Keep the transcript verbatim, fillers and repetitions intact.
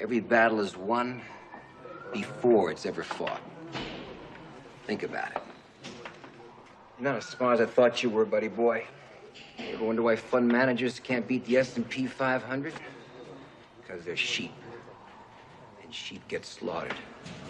Every battle is won before it's ever fought. Think about it. You're not as smart as I thought you were, buddy boy. You ever wonder why fund managers can't beat the S and P five hundred? Because they're sheep. And sheep get slaughtered.